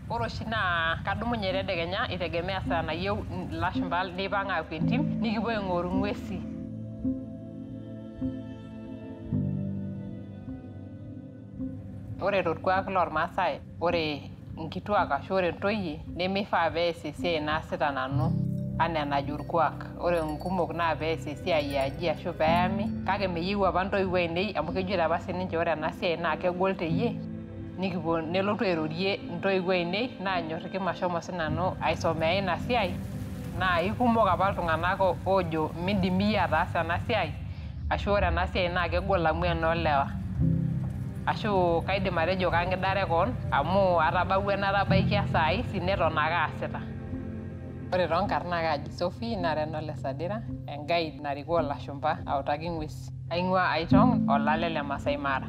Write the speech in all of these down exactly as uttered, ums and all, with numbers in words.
Ore oshi naa kadumunye tedekenya itegemea saa nayieu ilashumba nipang' aapuo entim nikipuo aing'oru ng'uesi. Ore torkuak lormaasai, ore nkituak ashu ore ntoyie nemifaa pees esiai naasita nanu anaa enajo orkuak. Ore nkumok naa pees esiai eaji ashu peeyami, kake meyieu apa ntoiwuo ainei amu kejoito apa sininche ore ena siai naa kegol teyie, nikipuo nelotu airorie ntoiwuo ainei naanyorr kimashomo sinanu aisomea ina siai. Naa ikumok apa iltung'anak oojo miindim iyie ataasa ena siai ashu ore ena siai naa kegol amu enoolewa. Ashu kaidim atejo kang'idare koon amu atabawua enatabaikia saai si neton ake aasita. Ore toonkarn naa kaaji Sophie nara enole Sadira, enguide narikoo ilashumba autaki ng'uesi. Aing'ua Aitong, olale le Masai Mara.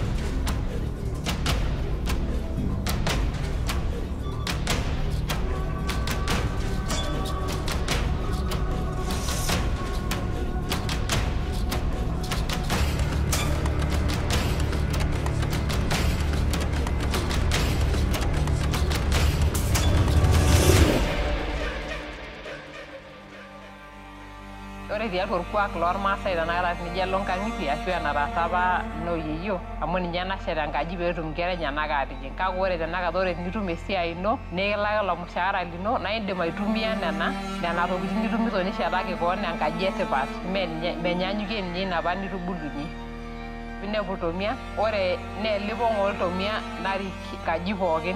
Ore tiatua orkuak lormaasai tanakata tenijo alo nkang'itie ashu enataasa apa nooyieyio amu ninye nashet enkaji peetum nkera enyenak aatijing'. Kake ore tanakata ore tenitum esiai ino nikilaki ilo mushaara lino naa indim aitumia nena nena tokiting nitumito nishetaki koon enkaji etipat menyaanyukie ninye ina apa nitubulunye. Pinepu iltomia, ore naa elipong' oltomia narik nkaji pookin.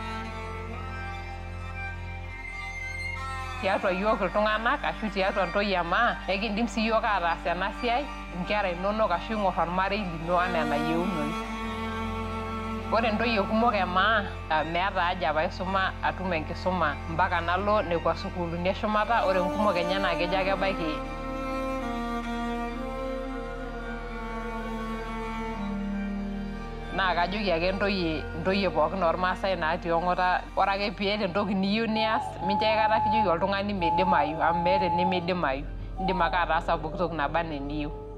Tiatua yiok iltung'anak ashu tiatua ntoyie emaa, ekindim sii yiok ataas ena siai nkera inonok ashu ing'orr ormarei lino anaa enayieunoyu. Ore ntoyie kumok emaa meeta haja paisuma atum enkisuma mpaka nalo nekwa sukuulini eshumata, ore nkumok enye naa kejo ake ebaiki naa kajoki ake ntoyie ntoyie pookin ormaasai natii ong'ata, ore ake piata entoki niyieu nias mincho aikata kijoki oltung'ani meidimayu amu meeta enemeidimayu. Indim ake ataasa pooki toki naba enaa eniyieu.